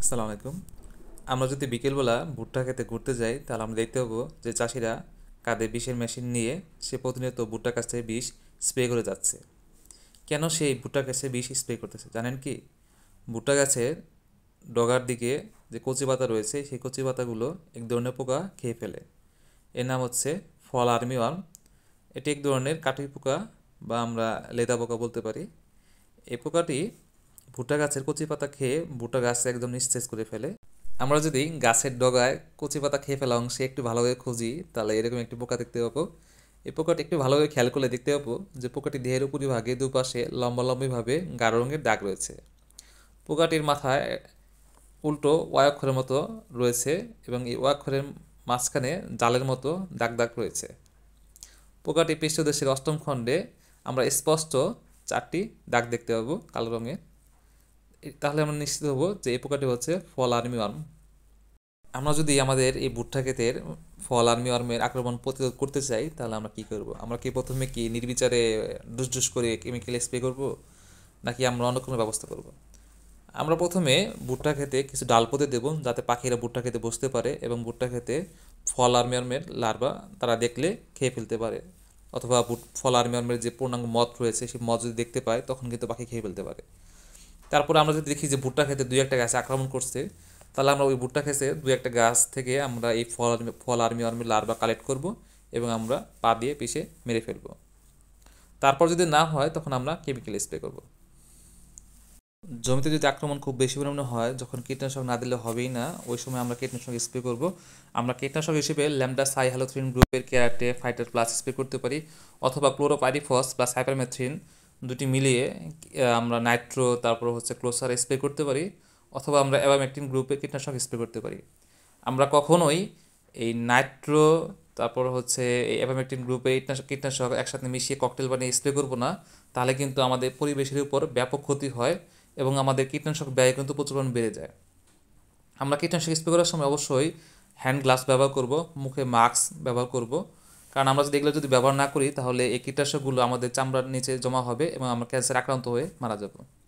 আসসালামু আলাইকুম। আমরা যদি বিকেলবেলা ভুট্টা খেতে ঘুরতে যাই তাহলে আমরা দেখতে পাবো যে চাষিরা কাঁধে বিষের মেশিন নিয়ে সে প্রতিনিয়ত ভুট্টা গাছে বিষ স্প্রে করে যাচ্ছে। কেন সেই ভুট্টা গাছে বিষ স্প্রে করতেছে জানেন কি? ভুট্টা গাছের ডগার দিকে যে কচি পাতা রয়েছে সেই কচি পাতাগুলো এক ধরনের পোকা খেয়ে ফেলে। এর নাম হচ্ছে ফল আর্মিওয়ার্ম। এটি এক ধরনের কাঠি পোকা বা আমরা লেদা পোকা বলতে পারি। এই পোকাটি ভুট্টা গাছের কচি পাতা খেয়ে ভুট্টা গাছ একদম নিঃশেষ করে ফেলে। আমরা যদি গাছের ডগায় কচি পাতা খেয়ে ফেলা অংশে একটু ভালোভাবে খুঁজি তাহলে এরকম একটি পোকা দেখতে পাবো। এই পোকাটি একটু ভালোভাবে খেয়াল করলে দেখতে পাবো যে পোকাটি দেহের উপরিভাগে দুপাশে লম্বা লম্বিভাবে গাঢ় রঙের দাগ রয়েছে। পোকাটির মাথায় উল্টো অক্ষরের মতো রয়েছে এবং এই অক্ষরের মাঝখানে জালের মতো দাগ দাগ রয়েছে। পোকাটি পৃষ্ঠদেশের অষ্টম খণ্ডে আমরা স্পষ্ট চারটি দাগ দেখতে পাবো কালো রঙের। তাহলে আমরা নিশ্চিত হব যে এই পোকাটি হচ্ছে ফল আর্মিওয়ার্ম। আমরা যদি আমাদের এই ভুট্টা ক্ষেতের ফল আর্মিওয়ার্মের আক্রমণ প্রতিরোধ করতে চাই তাহলে আমরা কি করব? আমরা কি প্রথমে কি নির্বিচারে ডুস করে কেমিক্যাল স্প্রে করব, নাকি আমরা অন্য কোনো ব্যবস্থা করব? আমরা প্রথমে ভুট্টা খেতে কিছু ডাল পুঁতে দেবো যাতে পাখিরা ভুট্টা খেতে বসতে পারে এবং ভুট্টা খেতে ফল আর্মিওয়ার্মের লার্ভা তারা দেখলে খেয়ে ফেলতে পারে, অথবা ফল আর্মিওয়ার্মের যে পূর্ণাঙ্গ মদ রয়েছে সেই মদ যদি দেখতে পায় তখন কিন্তু পাখি খেয়ে ফেলতে পারে। তারপরে আমরা যদি দেখি যে ভুট্টা খেতে দুই একটা গাছে আক্রমণ করছে তাহলে আমরা ওই ভুট্টা খেতে দুই একটা গাছ থেকে আমরা এই ফল আর্মির লার্ভা কালেক্ট করব এবং আমরা পা দিয়ে পিষে মেরে ফেলবো। তারপর যদি না হয় তখন আমরা কেমিক্যাল স্প্রে করব। জমিতে যদি আক্রমণ খুব বেশি পরিমাণে হয়, যখন কীটনাশক না দিলে হবেই না, ওই সময় আমরা কীটনাশক স্প্রে করব। আমরা কীটনাশক হিসেবে ল্যামডা সাইহ্যালোথ্রিন গ্রুপের কেরাটে ফাইটার প্লাস স্প্রে করতে পারি, অথবা ক্লোরোপাইরিফস বা সাইপারমেথ্রিন দুটি মিলিয়ে আমরা নাইট্রো তারপর হচ্ছে ক্লোসার স্প্রে করতে পারি, অথবা আমরা অ্যাবামেকটিন গ্রুপের কীটনাশক স্প্রে করতে পারি। আমরা কখনোই এই নাইট্রো তারপর হচ্ছে এই অ্যাবামেকটিন গ্রুপে কীটনাশক একসাথে মিশিয়ে ককটেল বানিয়ে স্প্রে করব না, তাহলে কিন্তু আমাদের পরিবেশের উপর ব্যাপক ক্ষতি হয় এবং আমাদের কীটনাশক ব্যয় কিন্তু প্রচুর পরিমাণে বেড়ে যায়। আমরা কীটনাশক স্প্রে করার সময় অবশ্যই হ্যান্ড গ্লাভস ব্যবহার করব, মুখে মাস্ক ব্যবহার করব, কারণ আমরা যদি এগুলো যদি ব্যবহার না করি তাহলে এই কীটনাশকগুলো আমাদের চামড়ার নিচে জমা হবে এবং আমরা ক্যান্সার আক্রান্ত হয়ে মারা যাব।